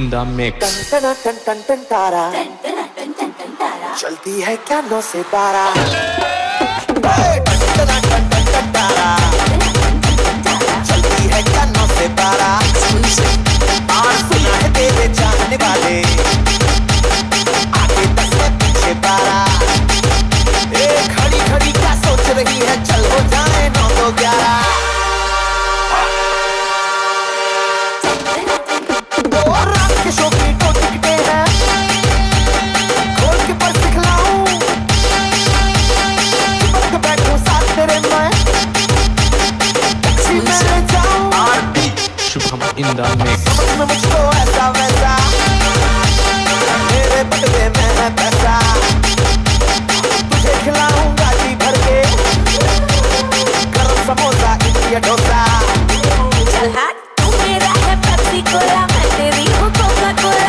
in the mix. टन टन टन टन तारा चलती है क्या 9 से 12 टन टन टन टन तारा चलती है क्या 9 से 12 और सुना है तेरे चाहने वाले आगे 10 में पीछे 12 खड़ी खड़ी क्या सोच रही है चल हो जाए 9 तो 11 शो की तो टिकटे हैं खोल के पर सिखलाऊं चिपक के बैठूं साथ तेरे मैं टैक्सी में ले जाऊं आरती शुभम in the mix. समझ में मुझको ऐसा वैसा मेरे बदले में है पैसा तुझे खिलाऊंगा जी भर के गरम समोसा इडली डोसा चल हट तू मेरा है पेप्सी कोला मैं तेरी हूँ कोका कोला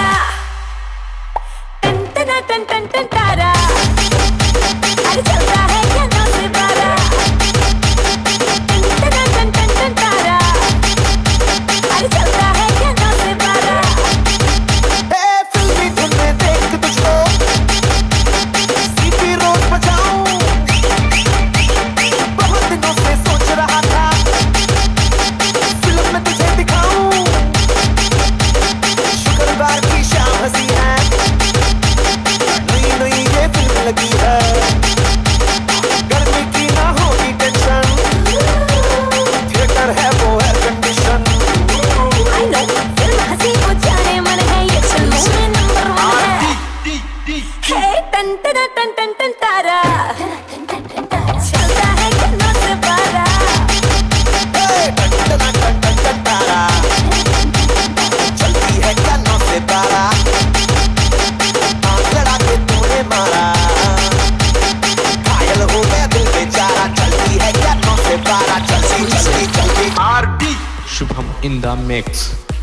टन टन टन तारा अरे चलता है क्या 9 से 12 टन टन तारा अरे चलता है क्या 9 से 12 फिल्मी धुन में देख तुझको सीपी रोज बजाऊं बहुत दिनों से सोच रहा था फिल्म में तुझे दिखाऊं शुक्रवार की शाम हंसी है नई ये फिल्म लगी है गर्मी की ना होगी टेंशन थिएटर है वो एयर कंडीशन आई नो फिल्म हंसी हो जाने मन है ये फिल्मों में नंबर 1 है हे टन टन तारा चलता है क्या 9 से 12 टन तारा चलती है क्या 9 से 12 लड़ा के तूने मारा घायल हो गया दिल बेचारा चलती है क्या 9 से 12 चलती आरती Shubham in the mix.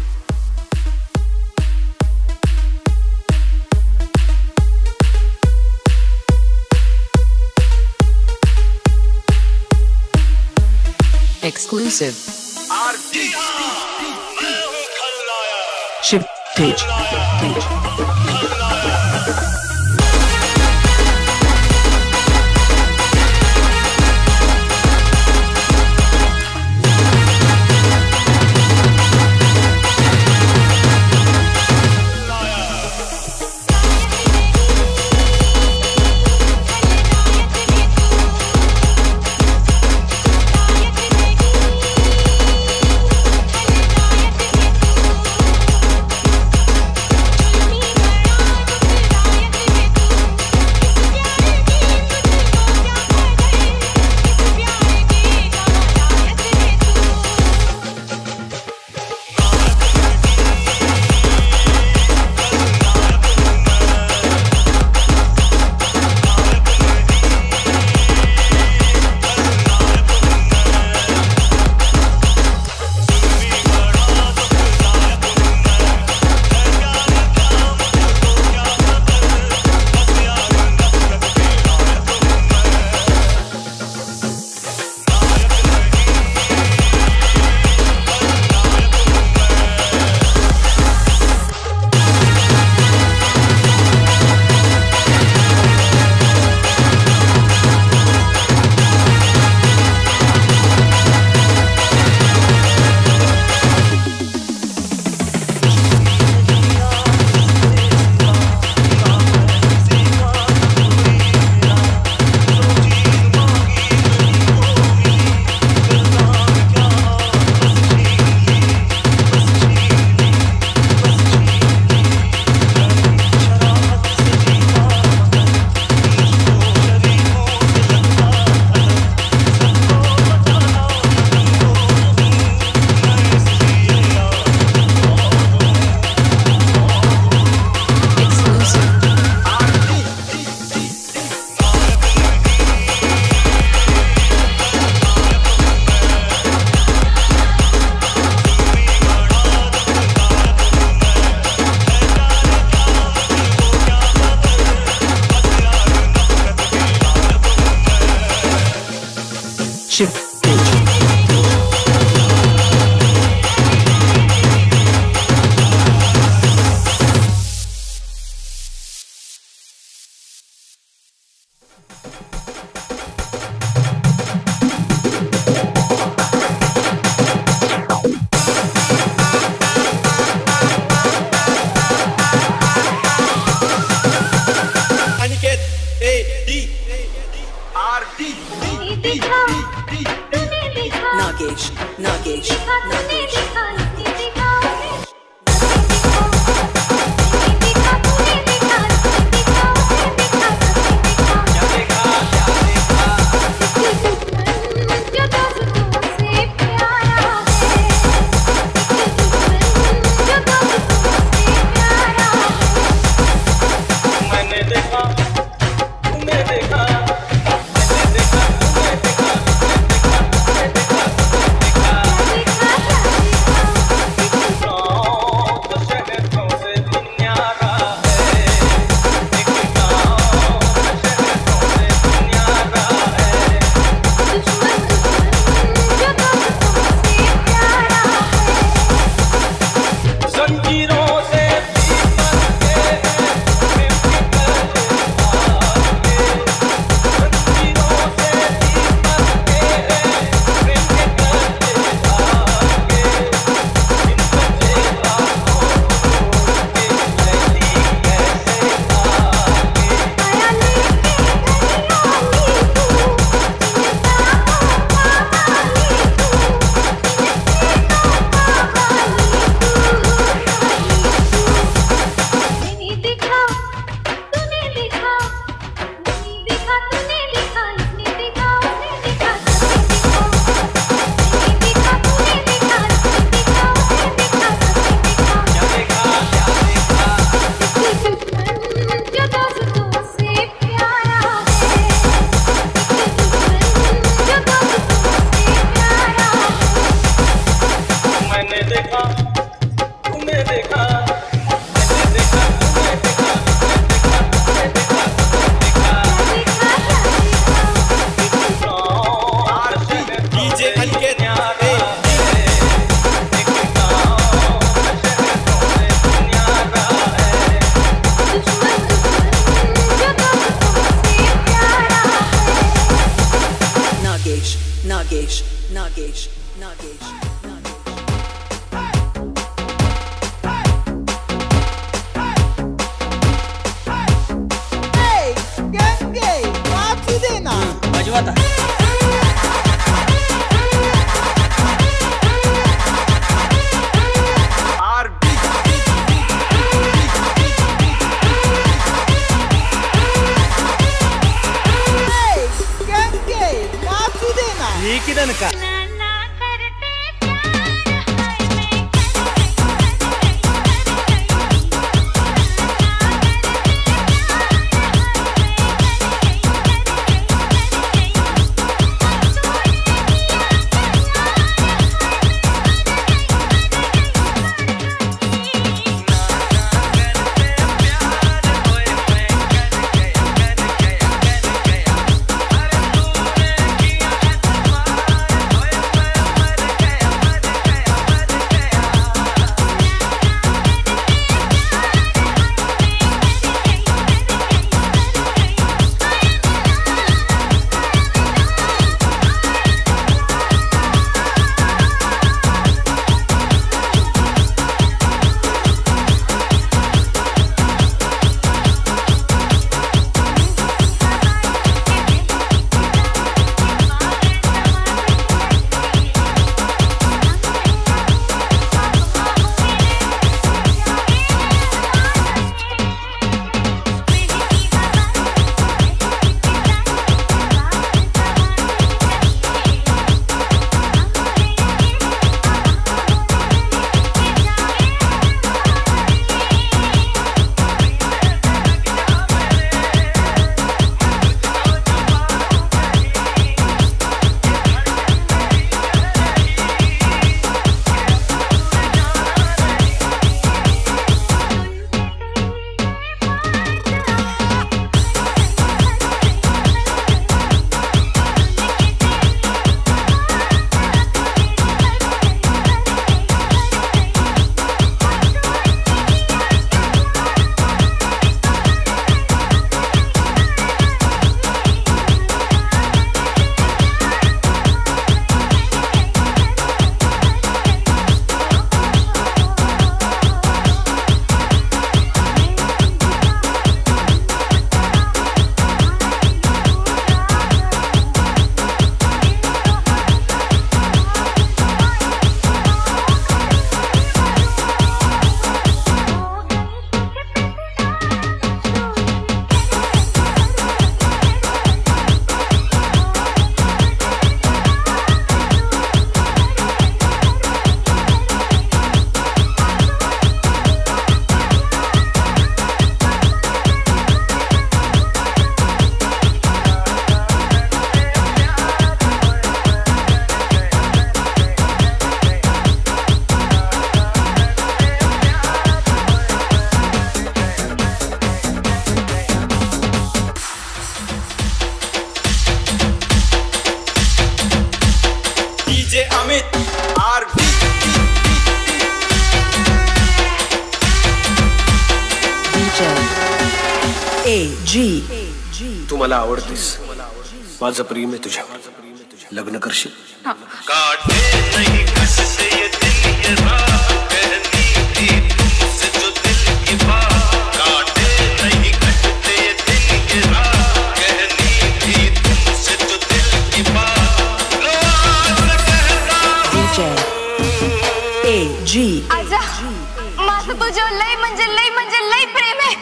Exclusive. Aarti Shiv Page. Shiv Page. AG. तू मला आवडतेस, माझं प्रेम आहे तुझ्यावर, लग्न करशील? काटे नहीं कसते ये दिल ये राह, कहनी थी तुमसे जो दिल की बात। काटे नहीं कसते ये दिल ये राह, कहनी थी तुमसे जो दिल की बात। लो आज मैं कहता हूँ DJ AG. आजा माझं तुझ्यावर लय म्हणजे लय प्रेम आहे.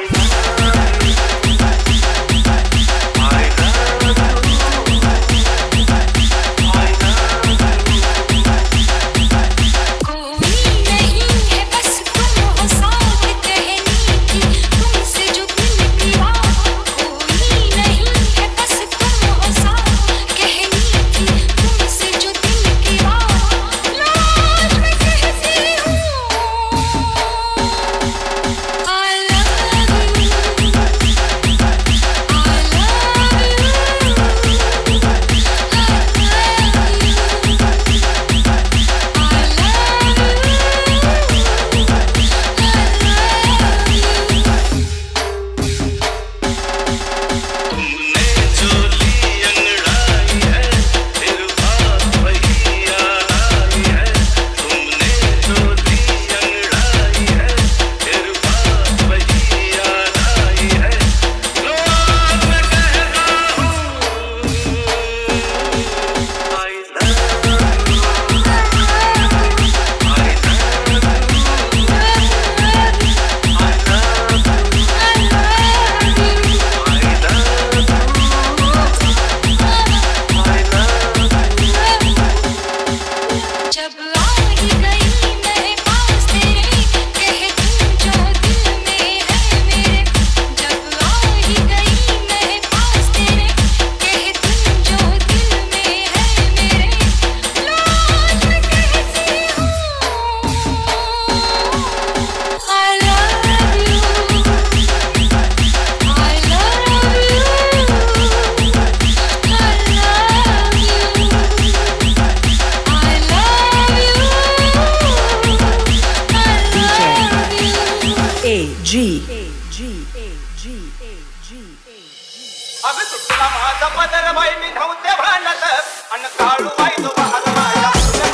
अगं तुला माझा पदर बाई मी धावते भांडत अन काळू बाई तो बहार माझ्या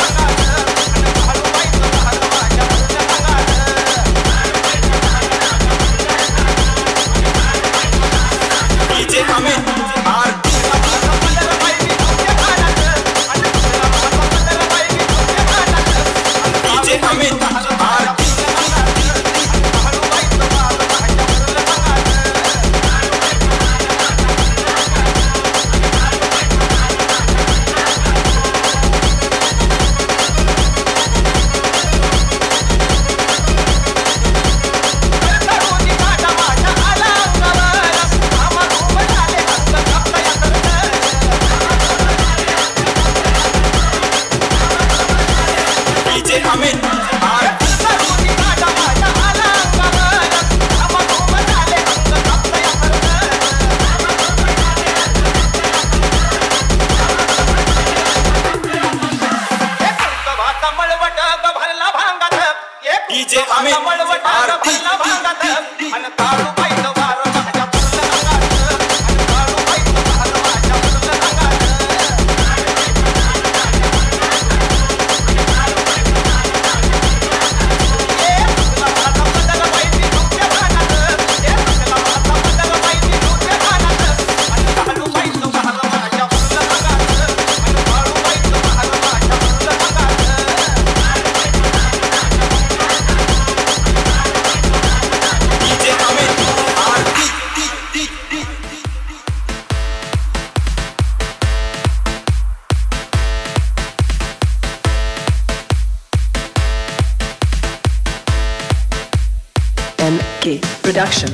डीजे अमित आरती पदर बाई मी धावते भांडत अन तुला माझा पदर बाई मी धावते भांडत डीजे अमित आरती डीजे अमित आरती अन काळू बाई तो वार माझ्या काळू बाई तो वार माझ्या MK Production.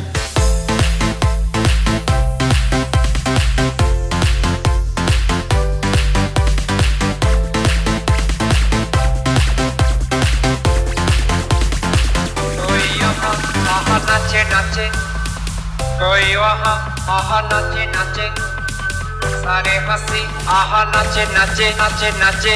कोई यहाँ आहा नाचे नाचे, कोई वहाँ आहा नाचे नाचे, सारे हंसी आहा नाचे नाचे नाचे नाचे।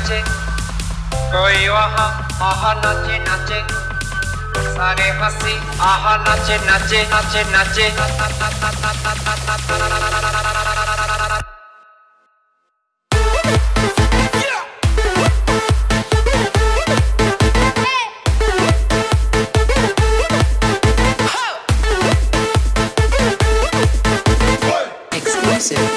नाचे कोई वहाँ आहा नाचे नाचे सारे हंसी आहा नाचे नाचे नाचे नाचे Exclusive.